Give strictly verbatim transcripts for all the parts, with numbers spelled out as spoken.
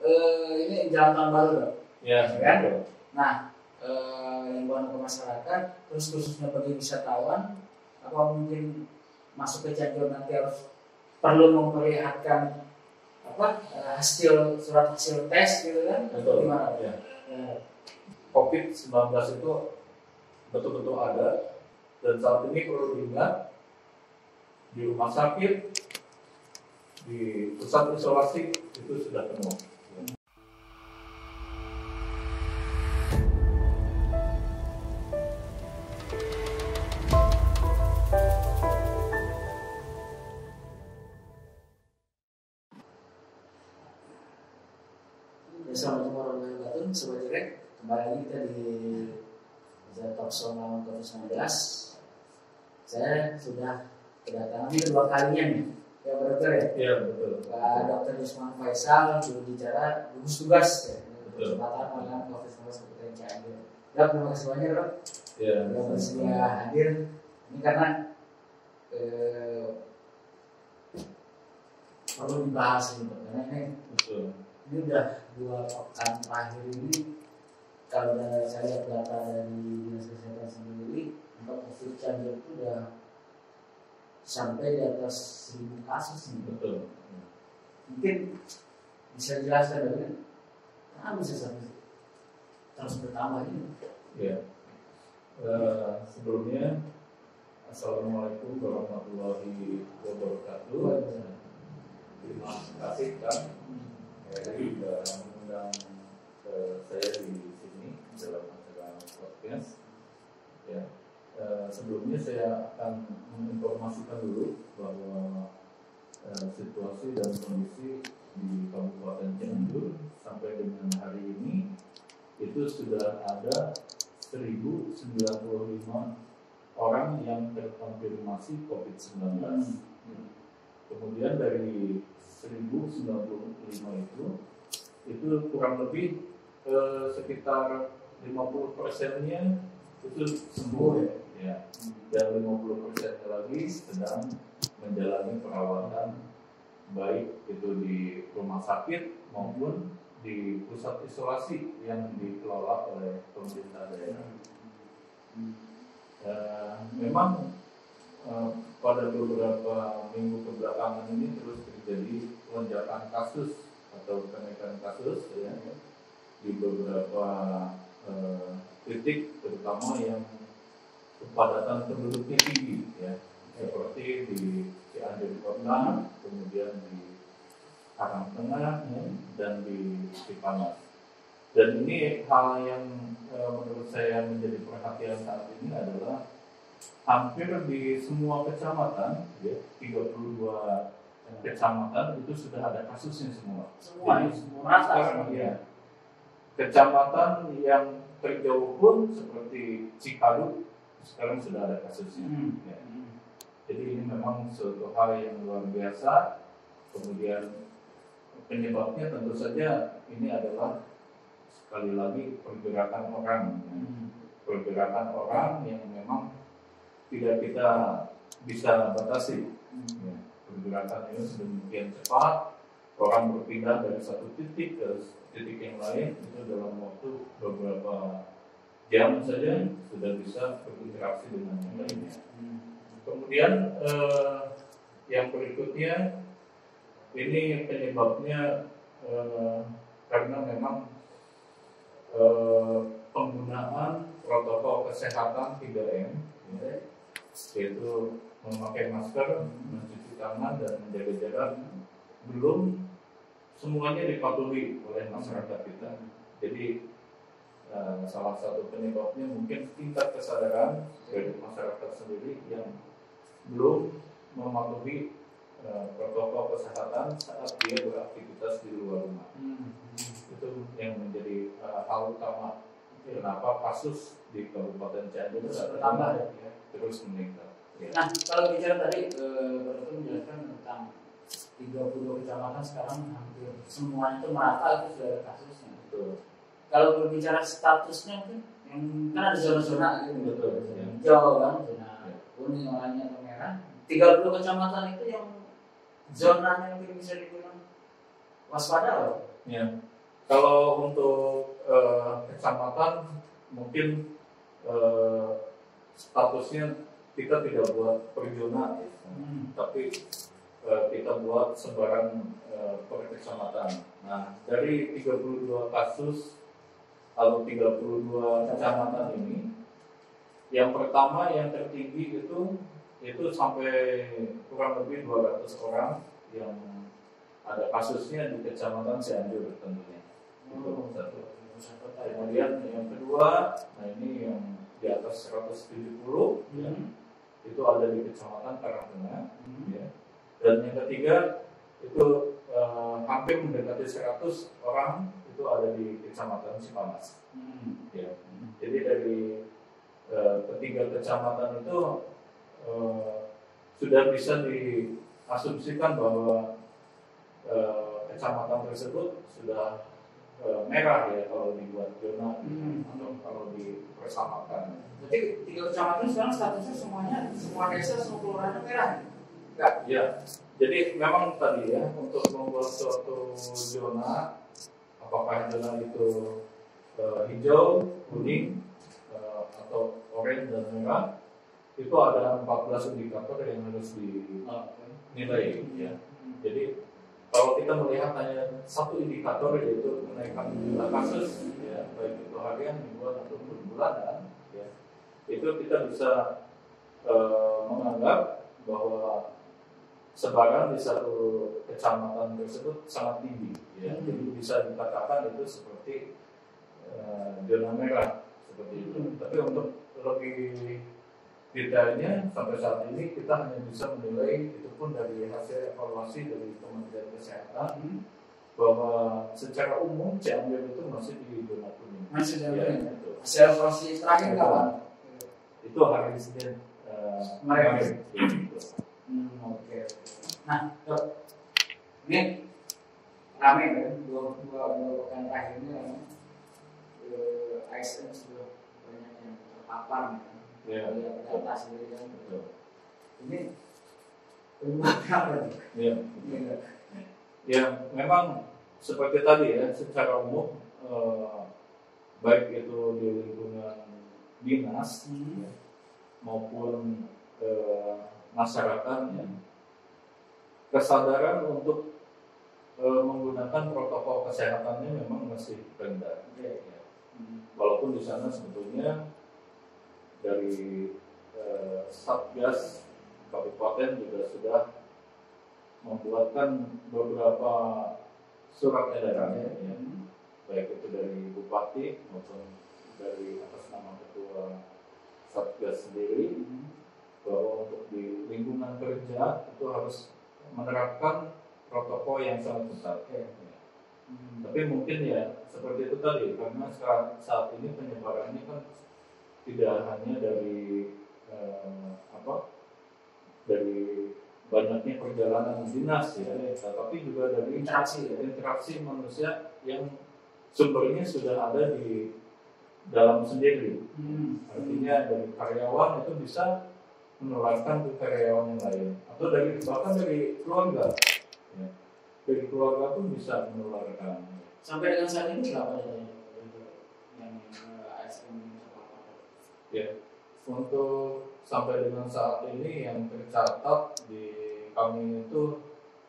eh, ini jalan tahun baru dong. Ya, kan? Nah, eh, himbauan ke masyarakat, terus khususnya bagi wisatawan, apa mungkin masuk ke Cianjur nanti harus perlu memperlihatkan apa eh, hasil surat hasil tes gitu kan? Betul. Gimana? Ya. Ya. covid sembilan belas itu betul-betul ada, dan saat ini perlu diingat di rumah sakit, di pusat isolasi itu sudah penuh. Assalamualaikum warahmatullahi wabarakatuh, Sobat Jurek. Kembali lagi kita di Talk Show Malam covid sembilan belas. Saya sudah kedatangan ini kedua kalinya nih, ya Pak Dokter ya? Iya betul. Pak Dokter Yusman Faisal, juru bicara gugus tugas ya, kesempatan malam covid sembilan belas Kabupaten Cianjur. Dok, terima kasih banyak Dok. Iya. Sudah bersedia hadir. Ini karena eh, perlu dibahas ini, Dok. Karena ini Betul. Ini udah dua pekan terakhir ini, kalau dari saya lihat data dari Dinas Kesehatan sendiri, untuk COVID Cianjur itu udah sampai di atas seribu kasus nih. Betul. Mungkin bisa dijelaskan dengan kenapa bisa sampai terus bertambah ini? Ya. Uh, sebelumnya, Assalamualaikum warahmatullahi wabarakatuh. Terima kasih kan. Jadi sudah mengundang uh, saya di sini dalam acara podcast. Ya, uh, sebelumnya saya akan menginformasikan dulu bahwa uh, situasi dan kondisi di Kabupaten Cianjur sampai dengan hari ini itu sudah ada seribu sembilan puluh lima orang yang terkonfirmasi covid sembilan belas. Hmm. Kemudian dari seribu sembilan puluh lima itu itu kurang lebih eh, sekitar lima puluh persennya itu sembuh ya, ya. Dan lima puluh persennya lagi sedang menjalani perawatan baik itu di rumah sakit maupun di pusat isolasi yang dikelola oleh pemerintah daerah. Eh, memang eh, pada beberapa minggu kebelakangan ini terus terjadi lonjakan kasus atau kenaikan kasus ya, di beberapa eh, titik, terutama yang kepadatan penduduknya tinggi ya, seperti di Cianjur Kota, kemudian di Karangtengah ya, dan di Cipanas. Dan ini hal yang eh, menurut saya menjadi perhatian saat ini adalah hampir di semua kecamatan, ya, tiga puluh dua kecamatan itu sudah ada kasusnya semua. Semua, Jadi, semua rata. Sekarang ya, kecamatan yang terjauh pun seperti Cikadut sekarang sudah ada kasusnya. Hmm. Ya. Jadi ini memang suatu hal yang luar biasa. Kemudian penyebabnya tentu saja ini adalah sekali lagi pergerakan orang, hmm. pergerakan orang yang memang tidak kita bisa batasi. Hmm. Ya, pergerakan ini sedemikian cepat, orang berpindah dari satu titik ke titik yang lain itu dalam waktu beberapa jam saja sudah bisa berinteraksi dengan yang lainnya. Hmm. Kemudian eh, yang berikutnya ini penyebabnya eh, karena memang eh, penggunaan protokol kesehatan tiga M, ya, yaitu memakai masker, mencuci tangan, dan menjaga jarak, belum semuanya dipatuhi oleh masyarakat kita. Jadi uh, salah satu penyebabnya mungkin tingkat kesadaran dari masyarakat sendiri yang belum mematuhi uh, protokol kesehatan saat dia beraktivitas di luar rumah. Hmm. Itu yang menjadi uh, hal utama kenapa kasus di Kabupaten Cianjur bertambah ya, terus meningkat. Ya. Nah, kalau bicara tadi, Bapak uh, menjelaskan tentang tiga puluh dua kecamatan sekarang hampir semuanya itu merata itu sudah ada kasusnya. Betul. Kalau berbicara statusnya mungkin yang kan ada zona-zona gitu, betul. Zona hijau kan, zona kuning, oranye atau merah. tiga puluh kecamatan itu yang zonanya mungkin bisa dibilang waspada loh. Ya. Kalau untuk uh, kecamatan mungkin uh, statusnya kita tidak buat per zona, hmm. tapi uh, kita buat sebaran uh, per kecamatan. Nah, dari tiga puluh dua kasus atau tiga puluh dua kecamatan ini, yang pertama yang tertinggi itu itu sampai kurang lebih dua ratus orang yang ada kasusnya di Kecamatan Cianjur tentunya. Oh, itu satu. Kemudian yang kedua, nah ini yang di atas seratus tujuh puluh, hmm. ya, itu ada di Kecamatan Karangtengah, hmm. ya. Dan yang ketiga itu eh, hampir mendekati seratus orang itu ada di Kecamatan Cipanas, hmm. ya. Hmm. Jadi dari eh, ketiga kecamatan itu eh, sudah bisa diasumsikan bahwa eh, kecamatan tersebut sudah merah ya kalau dibuat zona, hmm. atau kalau dipersamakan. Jadi tiga kecamatan sekarang statusnya semuanya, semua desa, semua kelurahan merah? Enggak? Ya, jadi memang tadi ya untuk membuat suatu zona, apakah zona itu uh, hijau, kuning, uh, atau oranye dan merah, itu ada empat belas indikator yang harus dinilai. Ya. Jadi kalau kita melihat hanya satu indikator yaitu menaikkan jumlah kasus, ya, baik itu harian, mingguan ataupun bulanan, ya, itu kita bisa e, menganggap bahwa sebaran di satu kecamatan tersebut sangat tinggi, ya. Hmm. Jadi bisa dikatakan itu seperti e, zona merah seperti itu. Hmm. Tapi untuk lebih detailnya sampai saat ini kita hanya bisa menilai itu pun dari hasil evaluasi dari Kementerian Kesehatan, hmm. bahwa secara umum Cianjur itu masih di zona kuning. Masih di zona ya, kuning. Hasil evaluasi terakhir kapan? Itu hari Senin kemarin. Uh, hmm, Oke. Okay. Nah, dok, ini ramai kan dua dua dua pekan terakhir ini kan, A S N sudah banyak yang terpapar. Kan? Ya, data sendiri kan betul. Ini penyebabnya apa nih? Ya, ya. Ya, memang seperti tadi ya, secara umum eh, baik itu di lingkungan dinas, hmm. ya, maupun eh, masyarakat, ya, kesadaran untuk eh, menggunakan protokol kesehatannya memang masih rendah. Ya, ya. Hmm. Walaupun di sana sebetulnya dari eh, Satgas Kabupaten juga sudah membuatkan beberapa surat edaran, ya, ya, baik itu dari Bupati maupun dari atas nama Ketua Satgas sendiri, hmm. bahwa untuk di lingkungan kerja itu harus menerapkan protokol yang sangat ketat. Ya. Hmm. Tapi mungkin ya seperti itu tadi, karena sekarang saat ini penyebarannya kan tidak hanya dari eh, apa dari banyaknya perjalanan dinas ya, tapi juga dari interaksi ya, interaksi manusia yang sumbernya sudah ada di dalam sendiri. Hmm. Artinya dari karyawan itu bisa menularkan ke karyawan yang lain, atau dari bahkan dari keluarga, ya. Dari keluarga pun bisa menularkan. Sampai dengan saat ini berapa yang A S N? Ya, untuk sampai dengan saat ini yang tercatat di kami itu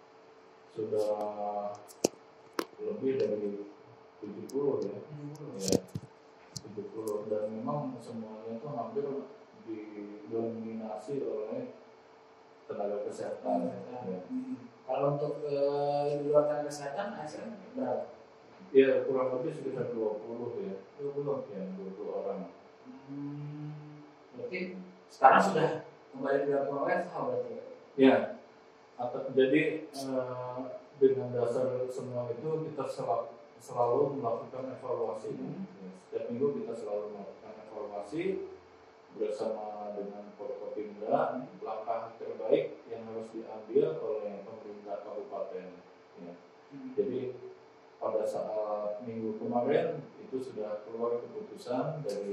sudah lebih dari tujuh puluh ya, hmm. ya tujuh puluh, dan memang semuanya itu hampir didominasi oleh tenaga kesehatan. Hmm. Ya. Hmm. Kalau untuk eh, di luar tenaga kesehatan, A S N berapa? Ya kurang lebih sekitar dua puluh ya, dua puluh ya, dua puluh orang. Hmm, berarti sekarang sudah kembali ke W F H berarti? Ya, atau jadi eh, dengan dasar semua itu kita selalu, selalu melakukan evaluasi. Hmm. Ya, setiap minggu kita selalu melakukan evaluasi bersama dengan Forkopimda, hmm. langkah terbaik yang harus diambil oleh pemerintah kabupaten. Ya. Hmm. Jadi pada saat minggu kemarin itu sudah keluar keputusan dari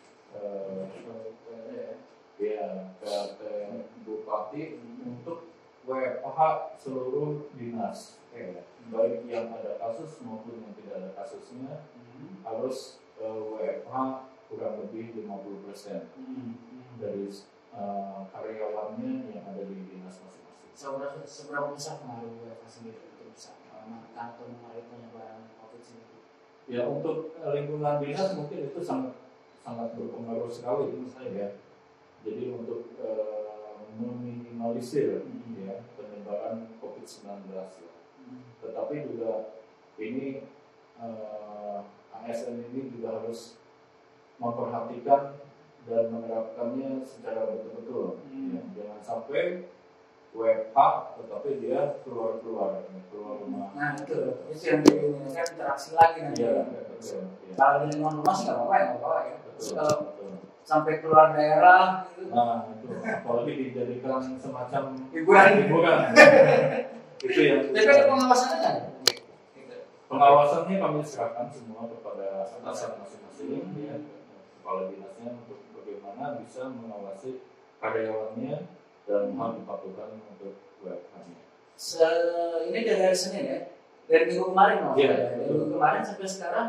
uh, ya ke, ke Bupati, hmm. untuk W F H seluruh dinas, ya. Baik yang ada kasus maupun yang tidak ada kasusnya hmm. harus uh, W F H kurang lebih lima puluh persen hmm. dari uh, karyawannya yang ada di dinas masing-masing. Seberapa, seberapa besar pengaruh W F H sendiri untuk bisa menekan atau mengalami penyebaran COVID sendiri? Ya, untuk lingkungan dinas mungkin itu sangat sangat berpengaruh sekali menurut saya. Jadi untuk uh, meminimalisir hmm. ya penyebaran COVID sembilan belas ya. Hmm. Tetapi juga ini uh, A S N ini juga harus memperhatikan dan menerapkannya secara betul-betul. Hmm. Ya. Jangan sampai W F H tetapi dia keluar-keluar keluar rumah. Nah itu itu yang ini kan interaksi lagi nanti. Iya, betul. Ya. Kalau di lingkungan rumah sih nggak apa-apa ya, nggak apa-apa ya. Betul, kalau betul. Sampai keluar daerah gitu. Nah itu apalagi dijadikan semacam hiburan. hiburan. Itu yang. Tapi ada pengawasannya kan? Pengawasannya kami serahkan semua kepada atasan masing-masing, hmm. ya, kepala dinasnya untuk bagaimana bisa mengawasi karyawannya dan hal dipatuhkan untuk W F H-nya. Se ini dari hari Senin ya, dari minggu kemarin loh. Yeah, dari minggu kemarin sampai sekarang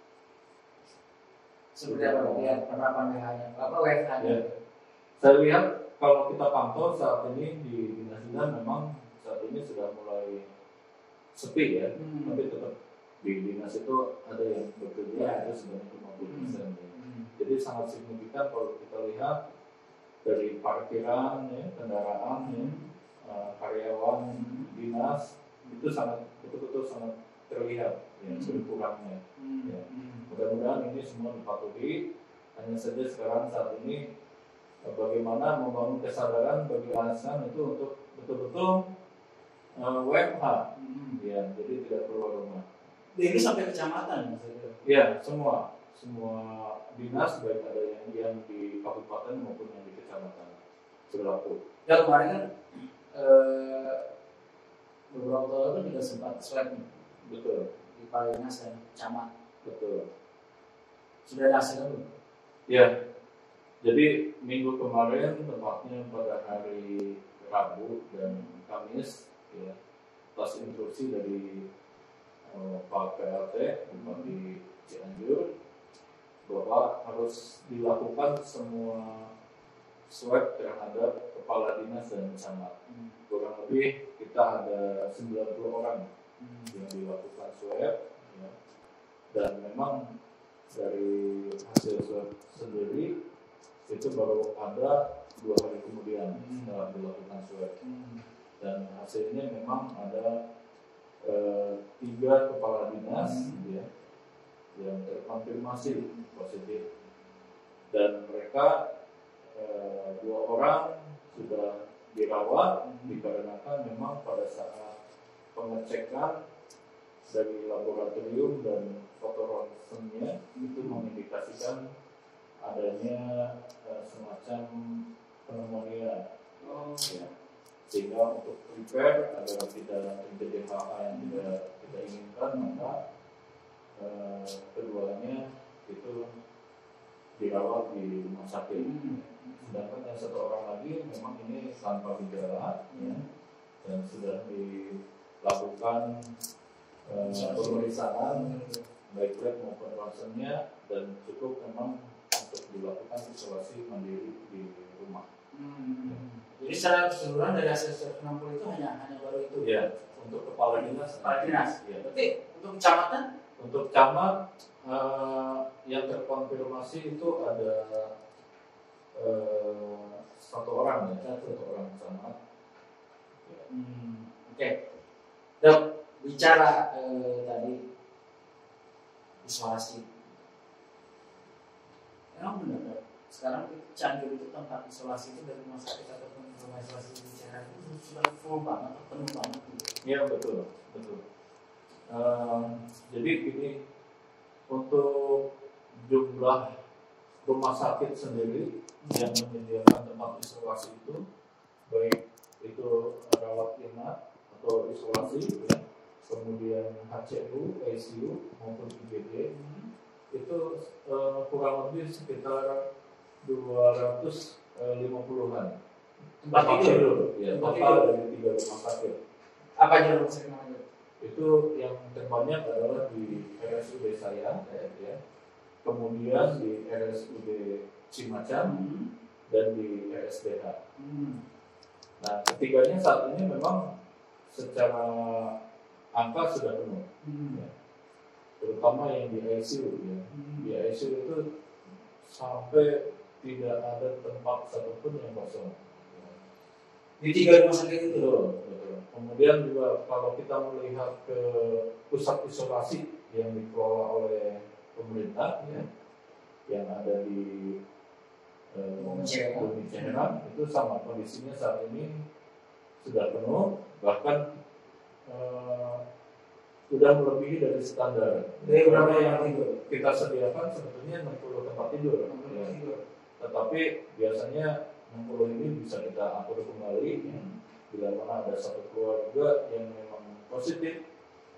seperti apa ya penerapan W H H-nya, apa W F H-nya? Yeah. Saya lihat kalau kita pantau saat ini di dinas-dinas memang saat ini sudah mulai sepi ya, hmm. tapi tetap di dinas itu ada yang bekerja yeah. itu sebanyak lima puluh persen. Hmm. Jadi sangat signifikan kalau kita lihat dari parkiran, ya, kendaraan, ya, uh, karyawan hmm. dinas itu sangat betul-betul sangat terlihat ya, hmm. berkurangnya. Hmm. Ya. Mudah-mudahan ini semua dipatuhi. Hanya saja sekarang saat ini uh, bagaimana membangun kesadaran bagi A S N itu untuk betul-betul uh, W F H, hmm. ya, jadi tidak keluar rumah. Ini sampai kecamatan maksudnya? Ya, semua. Semua dinas baik ada yang, yang di kabupaten maupun yang di kecamatan berlaku. Ya kemarin kan eh, beberapa tahun lalu juga sempat swab nih. Betul. Di kepala dinas dan camat. Betul. Sudah ada hasilnya belum? Ya. Jadi minggu kemarin tepatnya pada hari Rabu dan Kamis ya, atas instruksi dari uh, Pak P L T Bupati Cianjur bahwa harus dilakukan semua swab terhadap kepala dinas dan camat. Hmm. Kurang lebih kita ada sembilan puluh orang hmm. yang dilakukan swab, ya. Dan memang dari hasil swab sendiri itu baru ada dua hari kemudian hmm. setelah dilakukan swab. Hmm. Dan hasilnya memang ada eh, tiga kepala dinas, hmm. ya, yang terkonfirmasi positif dan mereka e, dua orang sudah dirawat hmm. dikarenakan memang pada saat pengecekan dari laboratorium dan foto ronsennya itu mengindikasikan adanya e, semacam pneumonia. Oh, ya. Sehingga untuk prepare agar tidak terjadi hal yang tidak kita inginkan maka Uh, keduanya itu dirawat di rumah sakit. Hmm. Sedangkan yang satu orang lagi memang ini tanpa gejala, hmm. ya, dan sudah dilakukan uh, pemeriksaan baik lab maupun ronsennya dan cukup memang untuk dilakukan isolasi mandiri di rumah. Hmm. Ya. Jadi secara keseluruhan dari hasil seratus enam puluh itu hanya hanya baru itu. Ya, untuk kepala dinas. Kepala dinas. Ya. Berarti untuk kecamatan? Untuk camat uh, yang terkonfirmasi itu ada uh, satu orang ya, satu orang camat. Ya. Hmm, Oke, okay. Dok, bicara uh, tadi isolasi, emang benar dok? Sekarang Cianjur itu tempat isolasi itu dari rumah sakit ataupun rumah isolasi bicara itu sudah full banget atau penuh banget? Iya betul, betul. Um, jadi gini, untuk jumlah rumah sakit sendiri yang menyediakan tempat isolasi itu, baik itu rawat inap atau isolasi, ya, kemudian H C U, I C U maupun I G D, hmm. itu uh, kurang lebih sekitar dua ratus lima puluhan tempat tidur. Ya, Tempat total tidur. dari tiga rumah sakit. Apa aja rumah sakit namanya? Itu yang terbanyak adalah di R S U D saya, ya. Kemudian di R S U D Cimacan hmm. dan di R S D H. Hmm. Nah, ketiganya saat ini memang secara angka sudah penuh, hmm. ya. Terutama yang di I C U, ya. Hmm. Di I C U itu sampai tidak ada tempat satupun yang kosong. Ya. Di tiga rumah sakit itu. Betul, betul. Kemudian juga kalau kita melihat ke pusat isolasi yang dikelola oleh pemerintah, ya, yang ada di Bumi Ciherang, itu sama kondisinya saat ini sudah penuh, bahkan eh, sudah melebihi dari standar. Dari berapa yang tidur? Kita sediakan sebetulnya enam puluh tempat tidur, ya. Tetapi biasanya enam puluh ini bisa kita atur kembali, ya. Bila mana ada satu keluarga yang memang positif,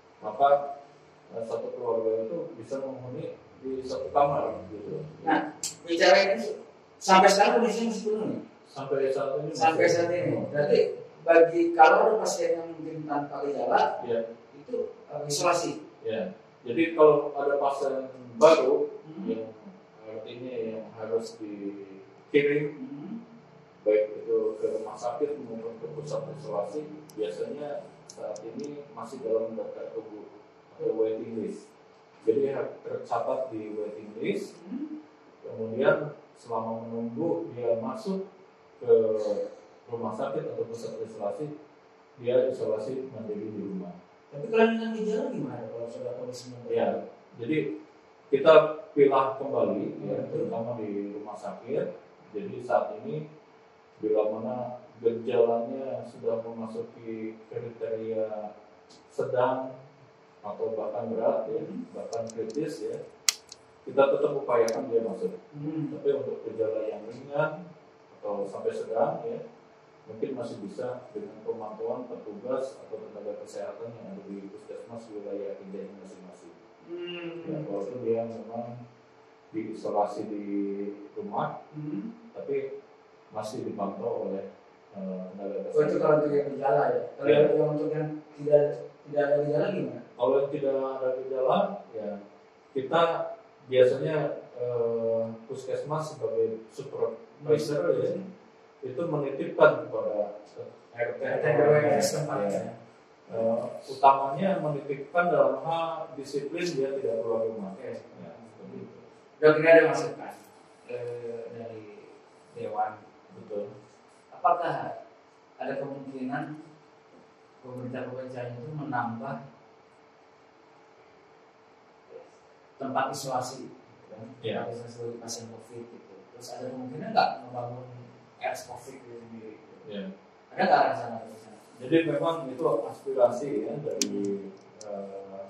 maka eh, satu keluarga itu bisa menghuni di satu kamar, gitu. Nah, bicara ini sampai sekarang kondisinya masih penuh nih? Sampai saat ini. Sampai saat ini. Berarti bagi kalau ada pasien yang mungkin tanpa gejala, ya, itu uh, isolasi. Ya. Jadi kalau ada pasien baru hmm. yang artinya yang harus dikirim, hmm. baik itu ke rumah sakit maupun ke pusat isolasi, biasanya saat ini masih dalam daftar tunggu atau waiting list. Jadi tercatat di waiting list, hmm. kemudian selama menunggu dia masuk ke rumah sakit atau pusat isolasi, dia isolasi mandiri di rumah. Tapi kalau dengan gejala gimana kalau sudah kondisi mental? Ya, jadi kita pilah kembali, hmm. ya, terutama di rumah sakit. Jadi saat ini bila mana gejalanya sudah memasuki kriteria sedang atau bahkan berat, ya, bahkan kritis, ya, kita tetap upayakan dia masuk. Hmm. Tapi untuk gejala yang ringan atau sampai sedang, ya, mungkin masih bisa dengan pemantauan petugas atau tenaga kesehatan yang ada di puskesmas wilayah tingginya masing-masing. Hmm. Ya, walaupun dia memang diisolasi di rumah, hmm. tapi masih dipantau oleh uh, tenaga kesehatan. Oh, itu kalau untuk yang gejala, ya. Kalau ya. Yang untuk yang tidak tidak ada gejala gimana? Kalau yang tidak ada gejala, ya kita biasanya uh, puskesmas sebagai supervisor, hmm. ya, itu menitipkan kepada R T R W setempat, ya. Uh, utamanya menitipkan dalam hal disiplin dia tidak keluar rumah. Okay. Ya, Dok, ini ada masukan eh, dari Dewan. Betul. Apakah ada kemungkinan pemerintah provinsi itu menambah tempat isolasi, kan? Ya. Tempat isolasi pasien COVID itu. Terus ada kemungkinan nggak membangun R S COVID itu sendiri? Gitu? Ya. Ada nggak arah sana? Jadi memang itu aspirasi, ya, dari uh,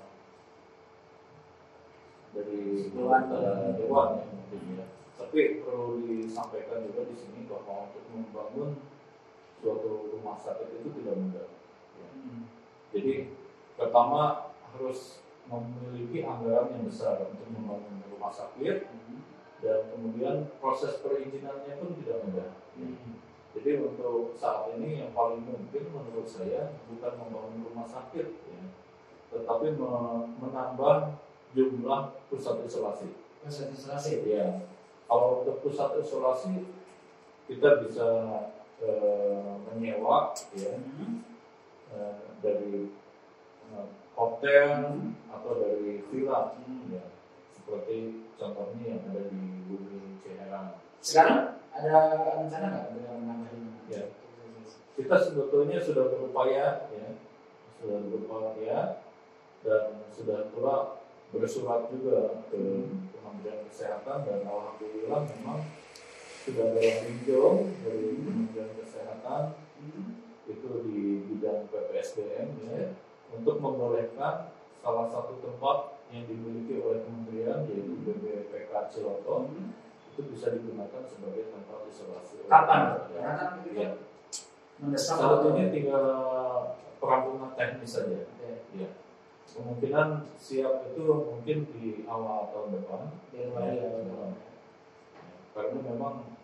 dari Dewan, uh, Dewan, ya, mungkin, ya. Tapi perlu disampaikan juga di sini bahwa untuk membangun suatu rumah sakit itu tidak mudah. Ya. Hmm. Jadi pertama harus memiliki anggaran yang besar untuk membangun rumah sakit, hmm. dan kemudian proses perizinannya pun tidak mudah. Hmm. Jadi untuk saat ini yang paling mungkin menurut saya bukan membangun rumah sakit, ya, tetapi menambah jumlah pusat isolasi. Pusat isolasi, ya. Kalau untuk pusat isolasi kita bisa e, menyewa, ya, hmm. e, dari e, hotel, hmm. atau dari villa, hmm. ya, seperti contohnya yang ada di Bumi Ciherang. Sekarang ada rencana nggak dengan menambah? Ya, kita sebetulnya sudah berupaya, ya, sudah berupaya dan sudah pula bersurat juga ke Kementerian Kesehatan, dan alhamdulillah memang sudah ada tinjau dari Kementerian Kesehatan, hmm. itu di bidang P P S D M, ya, untuk membolehkan salah satu tempat yang dimiliki oleh kementerian, yaitu B B P K Ciloto, hmm. itu bisa digunakan sebagai tempat isolasi. Kapan? Ya, ya. Mendesak sebetulnya tinggal perampungan teknis saja. Okay. Ya. Kemungkinan siap itu mungkin di awal tahun depan. Ya, ya, ya, ya. Ya. Karena memang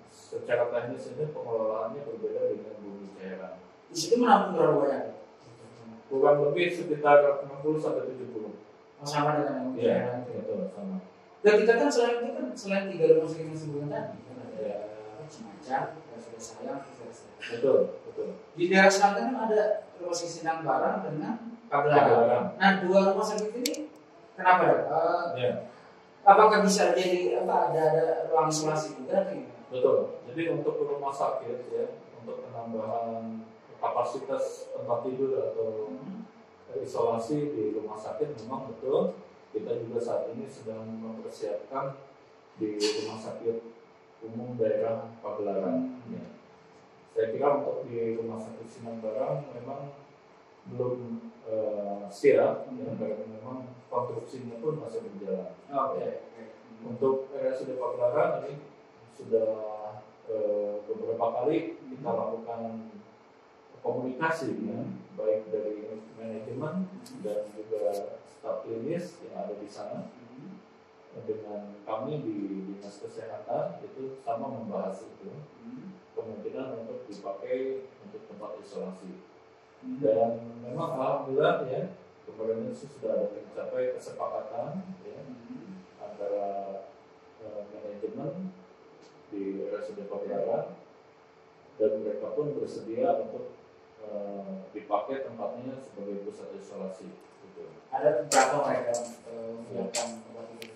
secara teknis ini pengelolaannya berbeda dengan bumi cairan. Di situ menampung berapa banyak? Kurang lebih sekitar enam puluh sampai tujuh puluh. Oh, sama dengan yang bumi Iya, cairan itu. betul, sama. Dan kita kan selain itu kan selain tiga rumah sakit yang sebelumnya tadi kan ada Ya. Cimacan, R S U D Sayang, R S U D Betul, betul. Di daerah selatan kan ada rumah sakit Sindang Barang dengan Pagelaran. Pagelaran. Nah, dua rumah sakit ini kenapa dok? Uh, Ya. Apakah bisa jadi apa ada ada ruang isolasi juga atau gimana? Betul. Jadi untuk rumah sakit ya, untuk penambahan kapasitas tempat tidur atau hmm. isolasi di rumah sakit memang betul. Kita juga saat ini sedang mempersiapkan di rumah sakit umum daerah Pagelaran. Hmm. Ya. Saya kira untuk di rumah sakit Sindang Barang memang belum uh, siap, hmm. ya, karena memang konstruksinya pun masih berjalan. Oke. Okay. Hmm. Untuk R S U D Pagelaran ini sudah uh, beberapa kali kita lakukan komunikasi, hmm. ya, baik dari manajemen hmm. dan juga staf klinis yang ada di sana hmm. dengan kami di dinas kesehatan itu sama membahas itu hmm. kemungkinan untuk dipakai untuk tempat isolasi hmm. dan memang alhamdulillah ya kemarin itu sudah ada tercapai kesepakatan ya hmm. antara uh, manajemen di R S U D Pagelaran dan mereka pun bersedia untuk uh, dipakai tempatnya sebagai pusat isolasi. Gitu. Ada berapa mereka menyiapkan uh, tempat tidur?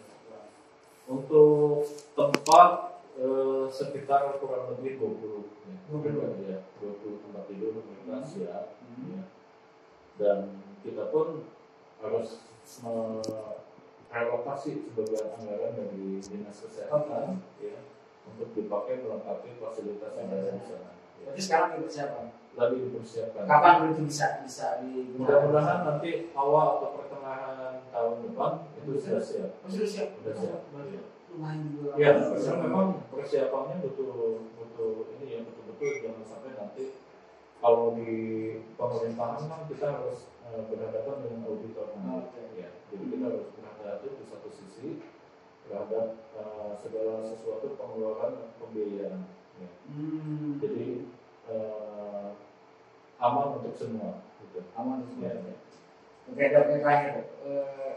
Untuk tempat uh, sekitar kurang lebih dua puluh ya. Ya, dua puluh tempat tidur mereka hmm. siap hmm. ya. Dan kita pun harus merelokasi sebagian anggaran dari dinas kesehatan okay. ya, untuk dipakai melengkapi fasilitas yang ada di sana. Ya. Jadi sekarang dipersiapkan? Lagi dipersiapkan. Kapan itu bisa bisa di? Mudah-mudahan nanti awal atau pertengahan tahun depan itu sudah siap. Oh, sudah siap. Sudah siap. Ya. Lumayan juga. Ya, karena memang persiapannya butuh butuh ini ya betul-betul jangan sampai nanti kalau di pemerintahan kan kita harus uh, berhadapan dengan auditor. Oh, okay. Ya, jadi kita harus berhati-hati di satu sisi terhadap uh, segala sesuatu pengeluaran pembiayaan. Ya. Hmm. Jadi uh, aman untuk semua. Gitu. Aman untuk semua. Ya. Oke, dok, yang terakhir, uh,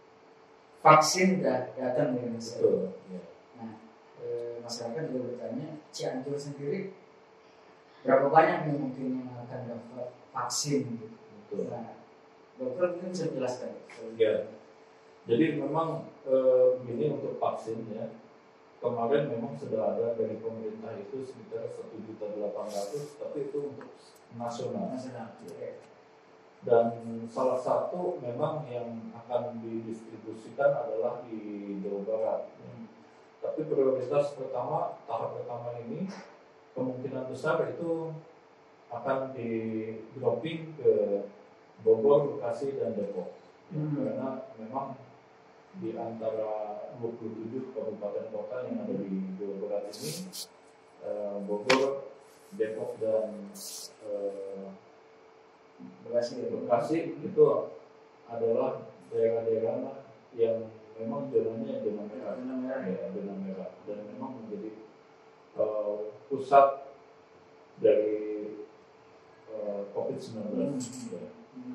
vaksin sudah datang di Indonesia. Betul. Ya. Nah, uh, masyarakat juga bertanya, Cianjur sendiri berapa banyak nih mungkin yang akan dapat vaksin? Gitu. Betul. Nah, dokter mungkin bisa jelaskan. Ya. Jadi memang e, begini untuk vaksin ya. Kemarin memang sudah ada dari pemerintah itu sekitar satu juta delapan ratus, tapi itu untuk nasional. Nasional. Okay. Dan salah satu memang yang akan didistribusikan adalah di Jawa Barat. Hmm. Tapi prioritas pertama, tahap pertama ini kemungkinan besar itu akan di dropping ke Bogor, Bekasi, dan Depok. Hmm. Karena memang di antara dua puluh tujuh kabupaten kota yang ada di Jawa Barat ini, eh, Bogor, Depok, dan eh, Bekasi, Bekasi itu adalah daerah-daerah yang memang zonanya zona merah, zona merah, ya, zona merah, dan memang menjadi uh, pusat dari uh, covid sembilan belas. Hmm. Ya. Hmm.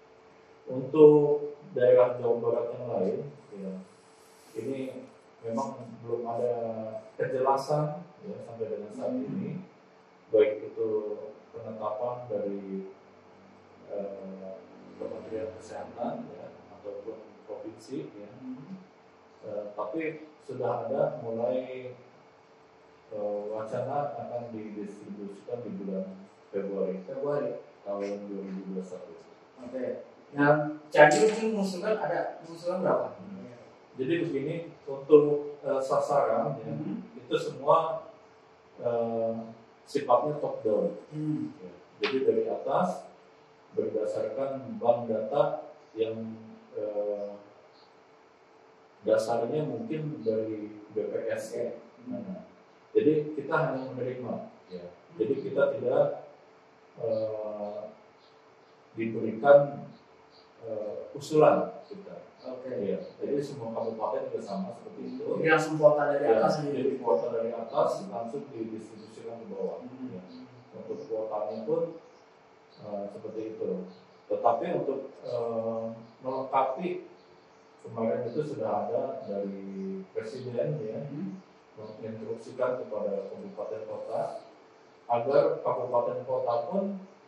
Untuk daerah Jawa Barat yang lain, ya, ini memang belum ada kejelasan ya, sampai dengan saat hmm. ini, baik itu penetapan dari uh, Kementerian Kesehatan ya, ataupun provinsi, ya. Hmm. Uh, tapi sudah ada mulai uh, wacana akan didistribusikan di bulan Februari, Februari tahun dua ribu dua puluh satu. Oke. Okay. Nah, Cianjur itu mengusulkan ada mengusulkan berapa? Hmm. Jadi begini, untuk uh, sasaran ya, hmm. itu semua uh, sifatnya top down. Hmm. Ya. Jadi dari atas berdasarkan bank data yang uh, dasarnya mungkin dari B P S ya. Hmm. Nah, jadi kita hanya menerima. Ya. Jadi kita tidak uh, diberikan uh, usulan kita. Oke. Okay. Ya, jadi semua kabupaten juga sama seperti itu. Jadi langsung kuota dari ya, atas. Jadi kuota dari atas langsung didistribusikan ke bawah. Hmm. Ya. Untuk kuotanya pun uh, seperti itu. Tetapi untuk uh, melengkapi kemarin itu sudah ada dari presiden ya, hmm. menginstruksikan kepada kabupaten kota agar kabupaten kota pun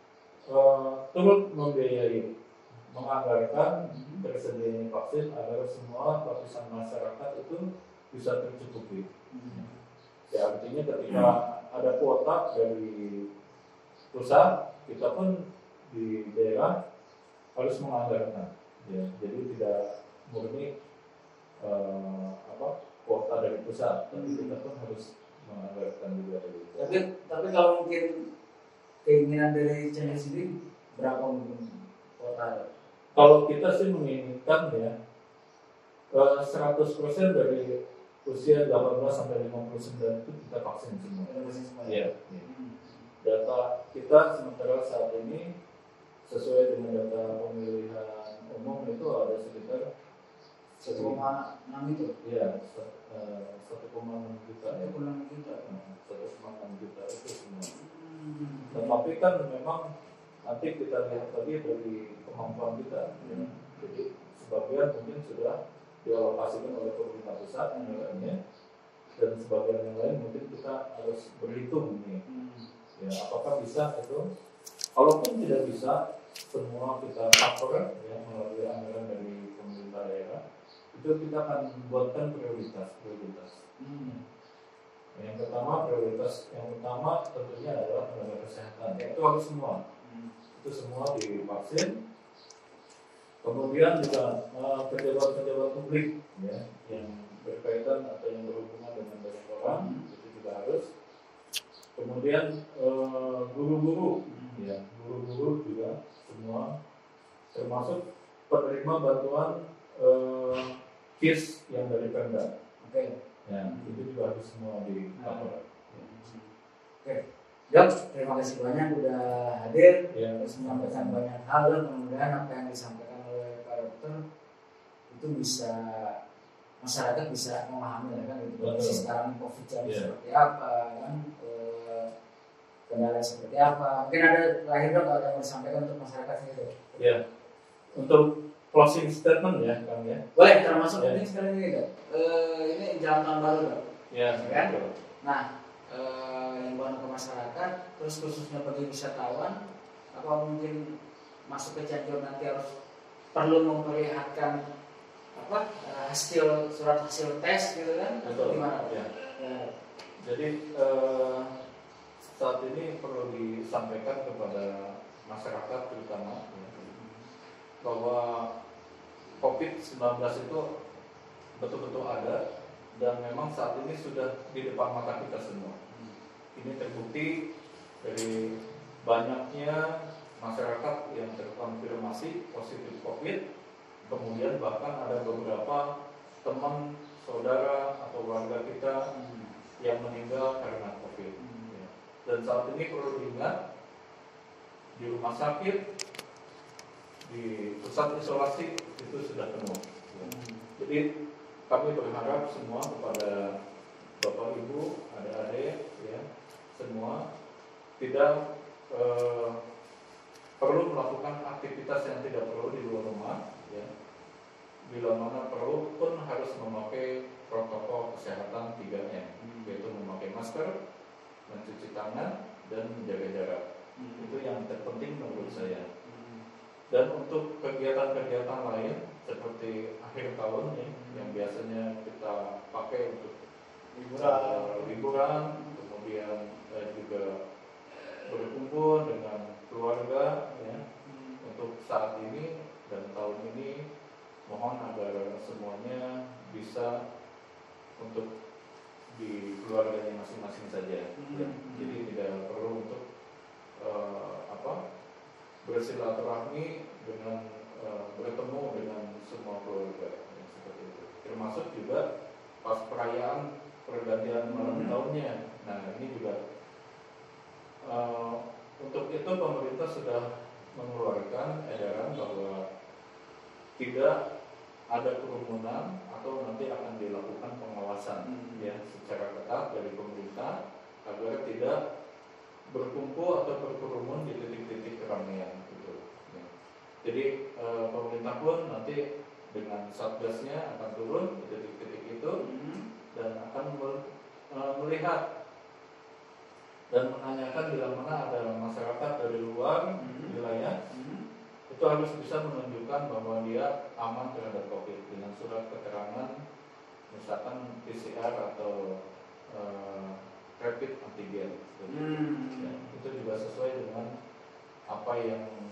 uh, turut membiayai, menganggarkan tersedianya vaksin agar semua lapisan masyarakat itu bisa tercukupi. Hmm. Ya, artinya ketika ada kuota dari pusat, kita pun di daerah harus menganggarkan. Ya, jadi tidak murni uh, apa kuota dari pusat, tapi kita pun harus menganggarkan juga dari pusat. Tapi tapi kalau mungkin keinginan dari channel sendiri berapa mungkin kuota? Kalau kita sih menginginkan ya uh, seratus persen dari usia delapan belas sampai lima puluh sembilan itu kita vaksin semua. Ya, ya. Hmm. Data kita sementara saat ini sesuai dengan data pemilihan umum itu ada sekitar satu koma enam itu. Iya, satu koma enam juta. satu koma enam juta. satu koma enam juta itu semua. Hmm. Tetapi kan memang nanti kita lihat lagi dari kemampuan kita. Hmm. Ya. Jadi sebagian mungkin sudah dialokasikan oleh pemerintah pusat anggarannya, dan sebagian yang lain mungkin kita harus berhitung nih. Hmm. Ya, apakah bisa itu? Kalaupun tidak bisa semua kita cover ya melalui anggaran dari pemerintah daerah, itu kita akan membuatkan prioritas prioritas. Hmm. Yang pertama prioritas yang pertama tentunya adalah tenaga kesehatan. Ya, itu harus semua. Hmm. Itu semua divaksin. Kemudian juga uh, pejabat-pejabat publik ya yang berkaitan atau yang berhubungan dengan banyak orang, hmm. itu juga harus. Kemudian uh, guru-guru hmm. ya guru-guru juga semua, termasuk penerima bantuan uh, K I S yang dari Pemda. Oke. Okay. Ya, hmm. itu juga harus semua di cover. Ya. Oke. Okay. Dok, terima kasih banyak udah hadir, ya. Terus menyampaikan banyak hal, dan mudah-mudahan apa yang disampaikan oleh Pak Dokter itu bisa masyarakat bisa memahami kan itu kondisi sekarang COVID yeah. seperti apa kan, kendala seperti apa. Mungkin ada terakhir dok kalau yang disampaikan untuk masyarakat itu. Ya, untuk closing statement ya Kang ya. Boleh, termasuk ya. Ini sekarang ini dok. E, ini jalan tahun baru dok. Ya, kan? Nah, e, yang buat ke masyarakat, terus khususnya bagi wisatawan, apa mungkin masuk ke Cianjur nanti harus perlu memperlihatkan apa hasil surat hasil tes gitu kan? Betul. Gimana? Ya. Ya. Jadi eh, saat ini perlu disampaikan kepada masyarakat terutama ya, bahwa covid sembilan belas itu betul-betul ada dan memang saat ini sudah di depan mata kita semua. Ini terbukti dari banyaknya masyarakat yang terkonfirmasi positif COVID, kemudian bahkan ada beberapa teman, saudara atau warga kita yang meninggal karena COVID. Dan saat ini perlu diingat, di rumah sakit, di pusat isolasi itu sudah penuh. Jadi kami berharap semua kepada Bapak Ibu, adik-adik, ya, semua tidak eh, perlu melakukan aktivitas yang tidak perlu di luar rumah. Ya. Bila mana perlu pun harus memakai protokol kesehatan tiga M, yaitu memakai masker, mencuci tangan, dan menjaga jarak. Hmm. Itu yang terpenting menurut saya. Hmm. Dan untuk kegiatan-kegiatan lain seperti akhir tahun nih, hmm. yang biasanya kita pakai untuk liburan, uh, liburan kemudian uh, juga berkumpul dengan keluarga, ya. Hmm. Untuk saat ini dan tahun ini mohon agar semuanya bisa untuk di keluarganya masing-masing saja. Hmm. Ya. Jadi tidak perlu untuk uh, apa bersilaturahmi dengan uh, bertemu dengan semua keluarga ya, seperti itu. Termasuk juga pas perayaan pergantian malam hmm. tahunnya. Nah ini juga uh, untuk itu pemerintah sudah mengeluarkan edaran bahwa tidak ada kerumunan atau nanti akan dilakukan pengawasan hmm. ya secara ketat dari pemerintah agar tidak berkumpul atau berkerumun di titik-titik keramaian gitu. Ya. Jadi e, pemerintah pun nanti dengan satgasnya akan turun ke titik-titik itu hmm. dan akan e, melihat dan menanyakan bila mana ada masyarakat dari luar hmm. wilayah hmm. itu harus bisa menunjukkan bahwa dia aman terhadap COVID dengan surat keterangan misalkan P C R atau e, rapid antigen. Hmm. Ya, itu juga sesuai dengan apa yang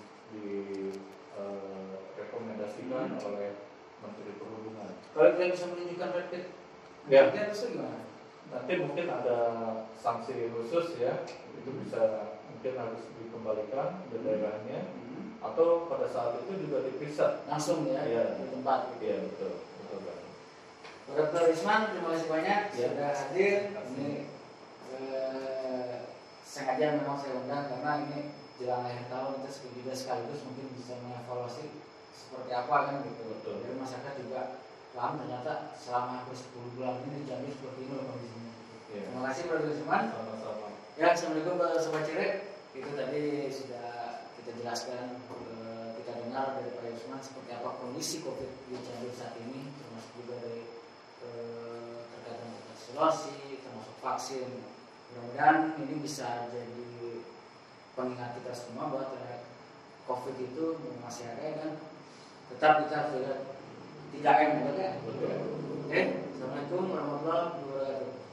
direkomendasikan hmm. oleh Menteri Perhubungan. Kalau kita bisa menunjukkan rapid ya. antigen itu gimana? Nanti mungkin ada sanksi khusus ya, itu bisa mungkin harus dikembalikan ke daerahnya. Hmm. Atau pada saat itu juga diperiksa langsung ya, ya. di tempat. Iya betul, betul kan. Dokter Risman, terima kasih banyak ya. Sudah hadir. Ini eh, sengaja memang saya undang karena ini jelang akhir tahun kita juga sekaligus mungkin bisa mengevaluasi seperti apa kan gitu. Betul. Jadi masyarakat juga paham ternyata selama hampir sepuluh bulan ini Jambi seperti ini loh kondisinya. Ya. Terima kasih Dokter Risman. Sama-sama. Ya, assalamualaikum Sobat Cirek. Itu tadi sudah kita jelaskan, kita dengar dari Pak Yusman seperti apa kondisi COVID di Cianjur saat ini, termasuk juga dari eh, terkait dengan vaksinasi, termasuk vaksin. Mudah-mudahan ini bisa jadi pengingat kita semua bahwa terhadap COVID itu masih ada kan. Tetap kita harus jaga tiga M, betul kan? Oke, assalamualaikum warahmatullahi wabarakatuh.